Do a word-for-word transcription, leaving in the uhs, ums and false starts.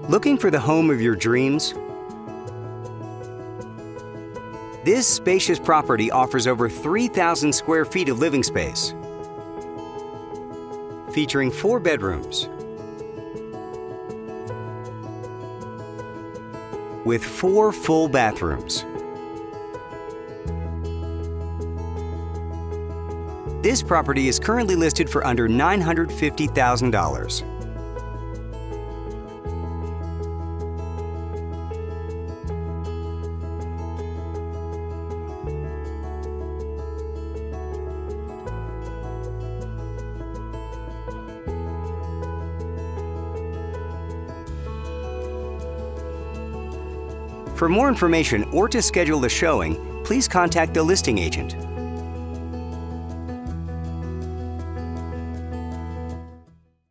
Looking for the home of your dreams? This spacious property offers over three thousand square feet of living space, featuring four bedrooms with four full bathrooms. This property is currently listed for under nine hundred fifty thousand dollars. For more information or to schedule a showing, please contact the listing agent.